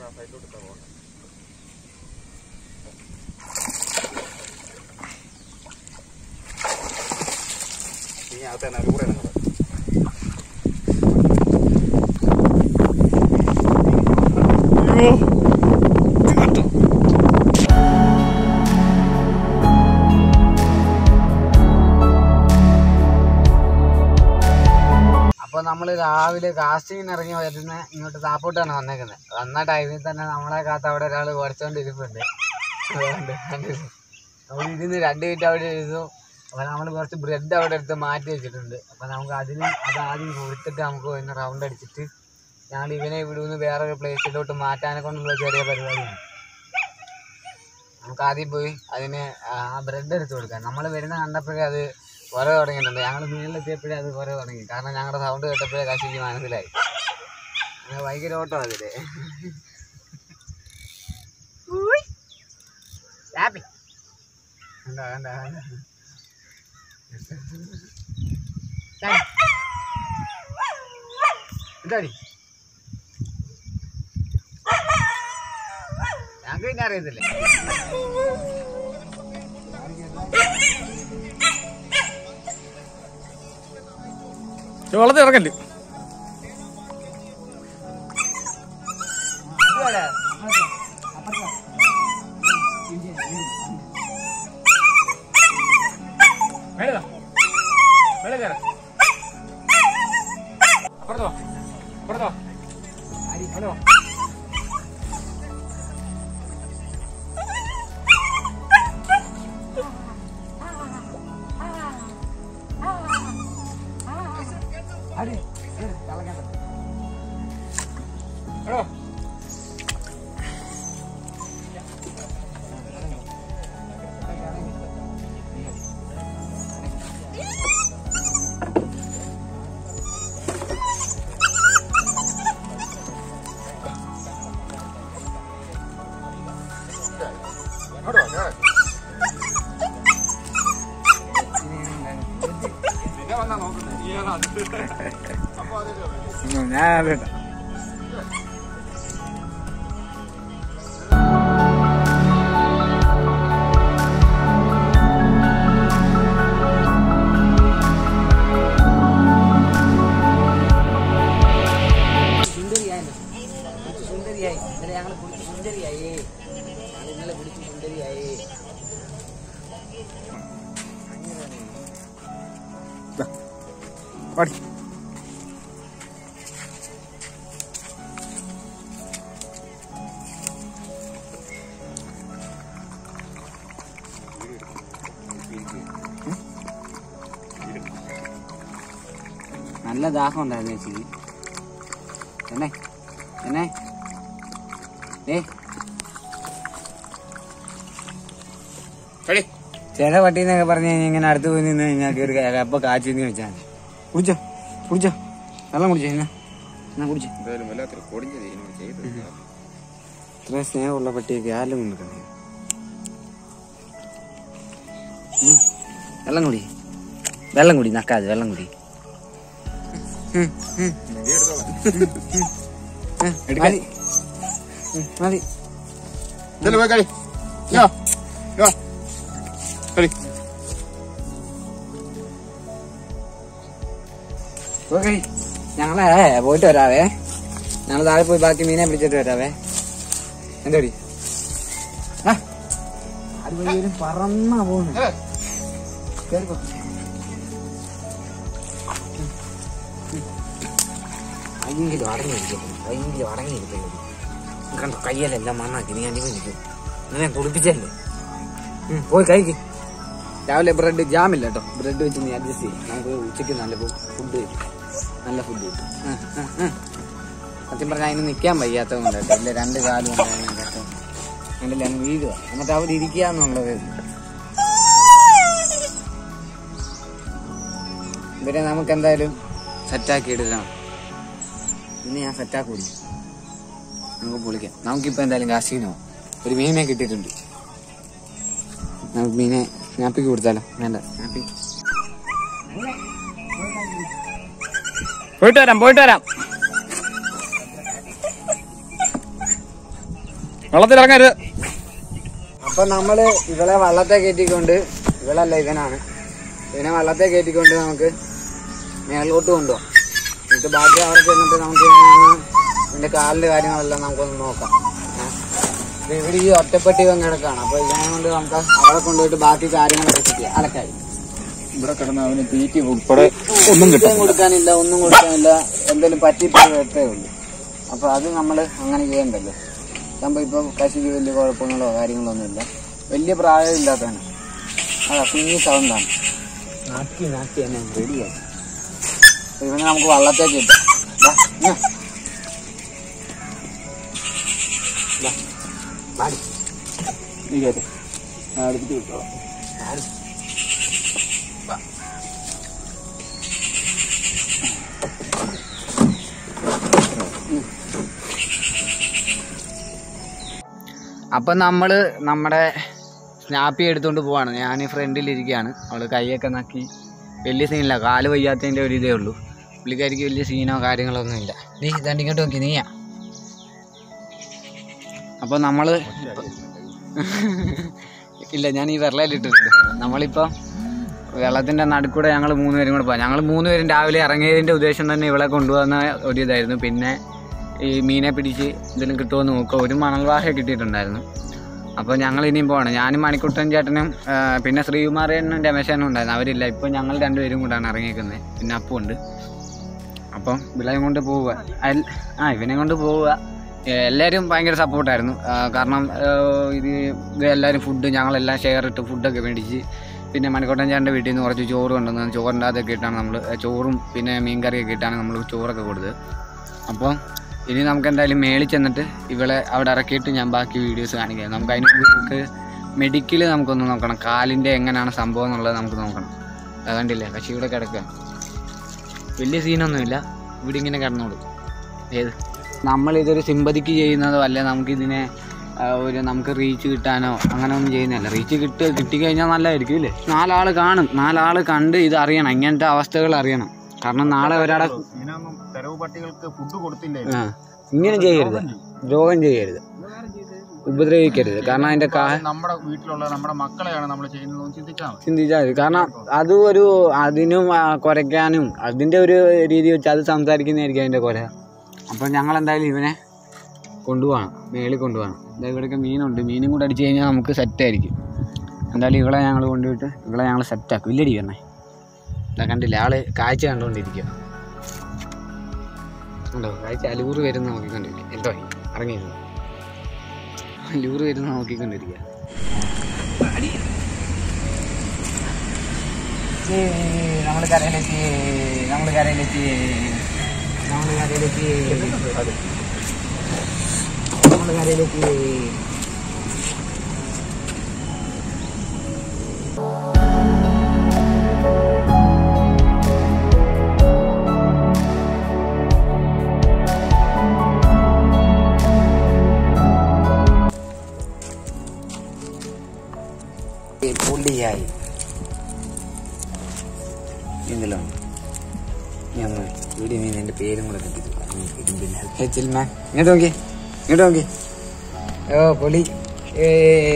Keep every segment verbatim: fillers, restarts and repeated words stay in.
അപ്പോൾ നമ്മൾ രാവിലെ കാസ്റ്റിങ്ങിന് ഇറങ്ങി വരുന്ന ഇങ്ങോട്ട് താപ്പോട്ടാണ് വന്നേക്കുന്നത്. വന്ന ടൈമിൽ തന്നെ നമ്മളെ കാത്ത് അവിടെ ഒരാൾ കുറച്ചുകൊണ്ടിരിപ്പുണ്ട്. അതുകൊണ്ട് നമ്മൾ ഇരുന്ന് രണ്ട് മിനിറ്റ് അവിടെ ഇരുന്നു. അപ്പോൾ നമ്മൾ കുറച്ച് ബ്രെഡ് അവിടെ എടുത്ത് മാറ്റി വെച്ചിട്ടുണ്ട്. അപ്പോൾ നമുക്ക് അതിന് അത് ആദ്യം കൊടുത്തിട്ട് നമുക്ക് പിന്നെ റൗണ്ട് അടിച്ചിട്ട് ഞങ്ങൾ ഇവനെ ഇവിടെ നിന്ന് വേറൊരു പ്ലേസിലോട്ട് മാറ്റാനെ കൊണ്ടുള്ള ചെറിയ പരിപാടിയാണ്. നമുക്ക് ആദ്യം പോയി അതിന് ആ ബ്രെഡ് എടുത്ത് കൊടുക്കാം. നമ്മൾ വരുന്ന കണ്ടപ്പോഴേ അത് കുറേ തുടങ്ങിയിട്ടുണ്ട്. ഞങ്ങൾ മീനിലെത്തിയപ്പോഴേ അത് കുറേ തുടങ്ങി. കാരണം ഞങ്ങളുടെ സൗണ്ട് കേട്ടപ്പോഴേ കശിക്ക് മനസ്സിലായി. അങ്ങനെ ഭയങ്കര ഓട്ടം അതില്. വേണ്ട വേണ്ട വേണ്ട എന്താടി ഞങ്ങൾക്ക് പിന്നെ അറിയത്തില്ലേ. വെള്ളത്തിൽ ഇറങ്ങല്ലേ അപ്പുറത്തോ അപ്പുറത്തോ ഹലോ ഹലോ ഞാൻ സുന്ദരിയായി ഇന്നലെ ഞങ്ങൾ കുടിച്ച് സുന്ദരിയായി ഞങ്ങൾ ഇന്നലെ കുടിച്ച് സുന്ദരിയായി. നല്ല ദാഹം ഉണ്ടായിരുന്നു ചേച്ചി. എന്നെ എന്നെ ഏ ചില പട്ടീന്നൊക്കെ പറഞ്ഞു കഴിഞ്ഞാൽ ഇങ്ങനെ അടുത്ത് പോയി നിന്ന് കഴിഞ്ഞാൽ കയറി അപ്പൊ കാച്ചിന്ന് വെച്ചാൽ കുടിച്ചോ കുടിച്ചോ വെള്ളം കുടിച്ചോ എന്നാ എന്നാ കുടിച്ചോ. ഇത്ര സ്നേഹമുള്ള പട്ടിയൊക്കെ ആരും കൊണ്ടിരിക്കണേ. വെള്ളം കുടി വെള്ളം കുടി നക്കാതെ വെള്ളം കുടി. മതി മതി ഞങ്ങളെ പോയിട്ട് വരാവേ. ഞങ്ങൾ താഴെ പോയി ബാക്കി മീനെ പിടിച്ചിട്ട് വരാവേ. എന്തോടി അത് വലിയൊരു പറന്നാ പോകുന്നു. കേറിപ്പോ ഭയങ്കര അടങ്ങിയിരിക്കുന്നു ഭയങ്കര അടങ്ങിയിരിക്കുന്നു. കണ്ടോ കയ്യിലെല്ലാം മണ്ണാക്കി നീ അനുഭവിക്കും. ഞാൻ കുളിപ്പിച്ചല്ലേ. പോയി കഴിക്കും. രാവിലെ ബ്രെഡ് ജാമില്ല കേട്ടോ. ബ്രെഡ് വെച്ച് നീ അഡ്ജസ്റ്റ് ചെയ്യും. നമുക്ക് ഉച്ചയ്ക്ക് നല്ല ഫുഡ് നല്ല ഫുഡ് കിട്ടും. സത്യം പറഞ്ഞാൽ അതിന് നിൽക്കാൻ വയ്യാത്തത് കൊണ്ട് കേട്ടോ. ഇല്ല രണ്ട് കാലും ഉണ്ടായിരുന്നു കേട്ടോ. കണ്ടില്ല അങ്ങ് വീഴുക. എന്നിട്ട് അവിടെ ഇരിക്കാന്നുള്ളത് ഇവരെ നമുക്ക് എന്തായാലും സെറ്റാക്കി എടുക്കണം. പിന്നെ ഞാൻ സെറ്റാക്കൂടി നമുക്ക് പൊളിക്കാം. നമുക്കിപ്പോൾ എന്തായാലും കാശിനോ ഒരു മീനെ കിട്ടിയിട്ടുണ്ട്. നമുക്ക് മീനെ സ്നാപ്പിക്ക് കൊടുത്താലോ? വേണ്ട സ്നാപ്പി പോയിട്ട് വരാം പോയിട്ട് വരാം. വെള്ളത്തിലിറങ്ങരുത്. അപ്പൊ നമ്മള് ഇവളെ വള്ളത്തെ കയറ്റിക്കൊണ്ട്, ഇവളല്ല ഇവനാണ്, ഇവനെ വള്ളത്തെ കയറ്റിക്കൊണ്ട് നമുക്ക് മേലോട്ട് കൊണ്ടുപോകാം. എന്നിട്ട് ബാക്കി അവിടെ ചെന്നിട്ട് നമുക്ക് ഇതിന്റെ കാലിന്റെ കാര്യങ്ങളെല്ലാം നമുക്കൊന്ന് നോക്കാം. ഇവിടെ ഈ ഒറ്റപ്പെട്ടി ഇവൻ കിടക്കാണ്. അപ്പൊ ഇതിനെ കൊണ്ട് നമുക്ക് അവിടെ കൊണ്ടുപോയിട്ട് ബാക്കി കാര്യങ്ങളൊക്കെ ചെയ്യാം. അലക്കായി ഇവിടെ കിടന്ന് അവന് തീറ്റി ഉൾപ്പെടെ ഒന്നും കൊടുക്കാനില്ല, ഒന്നും കൊടുക്കാനില്ല, എന്തെങ്കിലും പറ്റിപ്പോഴത്തേ ഉള്ളൂ. അപ്പൊ അത് നമ്മള് അങ്ങനെ ചെയ്യണ്ടല്ലോ. സംഭവം ഇപ്പൊ കശിക്ക് വലിയ കുഴപ്പങ്ങളോ കാര്യങ്ങളോ ഒന്നുമില്ല, വലിയ പ്രായമില്ലാത്തതാണ്. അതാ കുഞ്ഞി സൗണ്ടാണ്. നാട്ടി നാട്ടി തന്നെ റെഡിയായി. ഇവനെ നമുക്ക് വള്ളത്തേക്ക് ഇട്ടാം. അടുപ്പിച്ച് കിട്ടോളാം. അപ്പൊ നമ്മള് നമ്മുടെ സ്നാപ്പി എടുത്തോണ്ട് പോവാണ്. ഞാൻ ഫ്രണ്ടിലിരിക്കുകയാണ്. അവള് കൈയൊക്കെ നക്കി. വലിയ സീനില്ല, കാല് വയ്യാത്തതിന്റെ ഒരു ഇതേ ഉള്ളൂ. പുള്ളിക്കാരിക്ക് വലിയ സീനോ കാര്യങ്ങളോ ഒന്നും ഇല്ല. നീ ഇതാണ്ട് ഇങ്ങോട്ട് നോക്കി, നീയാ. അപ്പൊ നമ്മള് ഇല്ല, ഞാൻ ഈ വെള്ളയിലിട്ടിട്ടുണ്ട്. നമ്മളിപ്പോ വെള്ളത്തിന്റെ നടുക്കൂടെ ഞങ്ങൾ മൂന്ന് പേരും കൂടെ പോകാം. ഞങ്ങൾ മൂന്ന് പേരും രാവിലെ ഇറങ്ങിയതിന്റെ ഉദ്ദേശം തന്നെ ഇവളെ കൊണ്ടുപോകുന്ന ഒരു ഇതായിരുന്നു. പിന്നെ ഈ മീനെ പിടിച്ച് എന്തെങ്കിലും കിട്ടുമെന്ന് നോക്കുക. ഒരു മണൽവാഹ കിട്ടിയിട്ടുണ്ടായിരുന്നു. അപ്പോൾ ഞങ്ങൾ ഇനിയും പോകണം. ഞാനും മണിക്കുട്ടൻ ചേട്ടനും പിന്നെ ശ്രീകുമാരനും രമേശനും ഉണ്ടായിരുന്നു. അവരില്ല. ഇപ്പോൾ ഞങ്ങൾ രണ്ടുപേരും കൂടാണ് ഇറങ്ങിയിരിക്കുന്നത്. പിന്നെ അപ്പുണ്ട്. അപ്പം ഇവളെയും കൊണ്ട് പോവുക. ആ ഇവനെ കൊണ്ട് പോവുക. എല്ലാവരും ഭയങ്കര സപ്പോർട്ടായിരുന്നു. കാരണം ഇത് ഇത് എല്ലാവരും ഫുഡ് ഞങ്ങളെല്ലാം ഷെയർ ഇട്ട് ഫുഡൊക്കെ മേടിച്ച്, പിന്നെ മണിക്കോട്ടൻ ചേട്ടൻ്റെ വീട്ടിൽ നിന്ന് കുറച്ച് ചോറ് കൊണ്ടുവന്ന് ചോറിൻ്റെ അതൊക്കെ ഇട്ടാണ് നമ്മൾ ചോറും പിന്നെ മീൻ കറിയൊക്കെ ഇട്ടാണ് നമ്മൾ ചോറൊക്കെ കൊടുത്തത്. അപ്പോൾ ഇനി നമുക്ക് എന്തായാലും മേളിൽ ചെന്നിട്ട് ഇവളെ അവിടെ ഇറക്കിയിട്ട് ഞാൻ ബാക്കി വീഡിയോസ് കാണിക്കാം. നമുക്ക് അതിന് നമുക്ക് മെഡിക്കൽ നമുക്കൊന്ന് നോക്കണം. കാലിൻ്റെ എങ്ങനെയാണ് സംഭവം എന്നുള്ളത് നമുക്ക് നോക്കണം. അതുകൊണ്ടില്ലേ പക്ഷേ ഇവിടെ കിടക്കുക വലിയ സീനൊന്നുമില്ല. ഇവിടെ ഇങ്ങനെ കിടന്നോളൂ. ഏത് നമ്മളിതൊരു സിമ്പതിക്ക് ചെയ്യുന്നതോ അല്ലെ നമുക്കിതിനെ ഒരു നമുക്ക് റീച്ച് കിട്ടാനോ അങ്ങനെ ഒന്നും ചെയ്യുന്നില്ല. റീച്ച് കിട്ടി കിട്ടിക്കഴിഞ്ഞാൽ നല്ലതായിരിക്കും ഇല്ലേ. നാലാൾ കാണും. നാലാൾ കണ്ട് ഇത് അറിയണം, ഇങ്ങനത്തെ അവസ്ഥകൾ അറിയണം. കാരണം നാളെ ഒരാളെ തെരുവ് പട്ടികൾക്ക് ഫുഡ് കൊടുത്തില്ലേ, ഇങ്ങനെ ചെയ്യരുത്, ദ്രോഹം ചെയ്യരുത്, ഉപദ്രവിക്കരുത്. കാരണം അതിന്റെ നമ്മുടെ വീട്ടിലുള്ള നമ്മുടെ മക്കളെയാണ് നമ്മൾ ചെയ്യുന്നത് ചിന്തിച്ചാൽ ചിന്തിച്ചാൽ മതി. കാരണം അതും ഒരു അതിനും കുറയ്ക്കാനും അതിന്റെ ഒരു രീതി വെച്ച് അത് സംസാരിക്കുന്നതായിരിക്കും അതിന്റെ കുര. അപ്പം ഞങ്ങൾ എന്തായാലും ഇവനെ കൊണ്ടുപോകണം, മേളിൽ കൊണ്ടുപോകണം. എന്താ ഇവിടെയൊക്കെ മീനുണ്ട്, മീനും കൂടെ അടിച്ചു കഴിഞ്ഞാൽ നമുക്ക് സെറ്റായിരിക്കും. എന്തായാലും ഇവളെ ഞങ്ങൾ കൊണ്ടുപോയിട്ട് ഇവളെ ഞങ്ങൾ സെറ്റാക്കും. ഇല്ലടി വരണേ, ഇതാ കണ്ടില്ലേ ആള് കാഴ്ച കണ്ടുകൊണ്ടിരിക്കുക. ഉണ്ടോ കാഴ്ച അലൂറ് വരുന്ന നോക്കിക്കൊണ്ടിരിക്കുക. എന്തോ ഇറങ്ങിയിരുന്നു അലൂറ് വരുന്ന നോക്കിക്കൊണ്ടിരിക്കുക. നമ്മൾ കരയിലെത്തി, നമ്മൾ കരയിലെത്തി, നമ്മൾ കരയിലെത്തി, നമ്മൾ കരയിലെത്തി. പൊള്ളിയായി എന്തെല്ലാം ഞങ്ങൾ ഇവിടെ നീ എൻ്റെ പേരും കൂടെ കെട്ടിച്ചു. മാൻ ഇങ്ങോട്ട് നോക്കി, ഇങ്ങോട്ട് നോക്കി. ഓ പൊളി. ഏ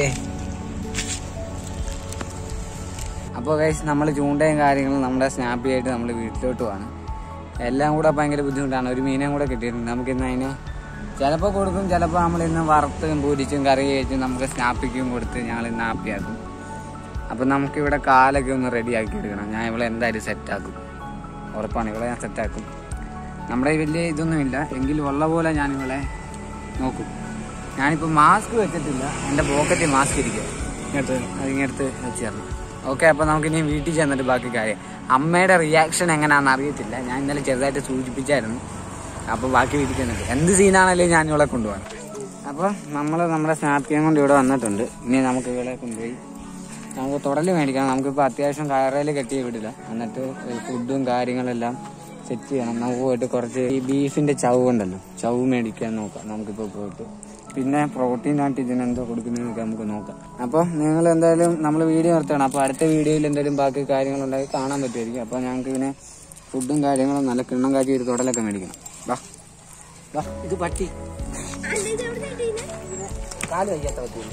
അപ്പോൾ ഗൈസ് നമ്മൾ ചൂണ്ടയും കാര്യങ്ങളും നമ്മുടെ സ്നാപ്പി ആയിട്ട് നമ്മൾ വീട്ടിലോട്ട് പോവാണ്. എല്ലാം കൂടെ ഭയങ്കര ബുദ്ധിമുട്ടാണ്. ഒരു മീനും കൂടെ കിട്ടിയിട്ടുണ്ട്. നമുക്കിന്ന് അതിന് ചിലപ്പോൾ കൊടുക്കും, ചിലപ്പോൾ നമ്മളിന്ന് വറുത്തും പൊരിച്ചും കറി കഴിച്ചും നമുക്ക് സ്നാപ്പിക്കും കൊടുത്ത് ഞങ്ങൾ ഇന്ന് ഹാപ്പിയാക്കും. അപ്പം നമുക്കിവിടെ കാലൊക്കെ ഒന്ന് റെഡിയാക്കി എടുക്കണം. ഞാൻ ഇവളെ എന്തായാലും സെറ്റാക്കും, ഉറപ്പാണ്. ഇവളെ ഞാൻ സെറ്റാക്കും. നമ്മുടെ വലിയ ഇതൊന്നുമില്ല എങ്കിലും ഉള്ള പോലെ ഞാൻ ഇവളെ നോക്കും. ഞാനിപ്പോൾ മാസ്ക് വെച്ചിട്ടില്ല, എൻ്റെ പോക്കറ്റിൽ മാസ്ക് ഇരിക്കുക. ഇങ്ങോട്ട് അതിങ്ങടുത്ത് വെച്ച് തരണം. ഓക്കെ, അപ്പോൾ നമുക്കിനി വീട്ടിൽ ചെന്നിട്ട് ബാക്കി കാര്യം. അമ്മയുടെ റിയാക്ഷൻ എങ്ങനെയാണെന്ന് അറിയത്തില്ല. ഞാൻ ഇന്നലെ ചെറുതായിട്ട് സൂചിപ്പിച്ചായിരുന്നു. അപ്പോൾ ബാക്കി വീട്ടിൽ ചെന്നിട്ട് എന്ത് സീനാണെങ്കിലും ഞാൻ ഇവളെ കൊണ്ടുപോകാം. അപ്പോൾ നമ്മൾ നമ്മുടെ സ്നാപ്പിയും കൊണ്ട് ഇവിടെ വന്നിട്ടുണ്ട്. ഇനി നമുക്ക് ഇവളെ കൊണ്ടുപോയി നമുക്ക് തുടല് മേടിക്കണം. നമുക്കിപ്പോൾ അത്യാവശ്യം കയറയിൽ കെട്ടിയ വിടില്ല. എന്നിട്ട് ഫുഡും കാര്യങ്ങളെല്ലാം സെറ്റ് ചെയ്യണം. നമുക്ക് പോയിട്ട് കുറച്ച് ഈ ബീഫിൻ്റെ ചവ് ഉണ്ടല്ലോ, ചവ് മേടിക്കാൻ നോക്കാം നമുക്കിപ്പോൾ പോയിട്ട്. പിന്നെ പ്രോട്ടീനായിട്ട് ഇതിനെന്തോ കൊടുക്കുന്നതൊക്കെ നമുക്ക് നോക്കാം. അപ്പോൾ നിങ്ങൾ എന്തായാലും നമ്മൾ വീഡിയോ നിർത്തണം. അപ്പോൾ അടുത്ത വീഡിയോയിൽ എന്തെങ്കിലും ബാക്കി കാര്യങ്ങളുണ്ടായി കാണാൻ പറ്റുമായിരിക്കും. അപ്പോൾ ഞങ്ങൾക്ക് ഇതിനെ ഫുഡും കാര്യങ്ങളും നല്ല കിണ്ണം കാച്ചി ഒരു തുടലൊക്കെ മേടിക്കണം. വാ വാ, ഇത് പട്ടി കാല് വയ്യാത്ത പറ്റില്ല.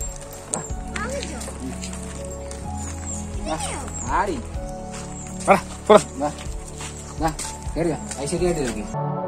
ആടി കേറിയ ഐശ്വര്യമായിട്ട് കളിക്കും.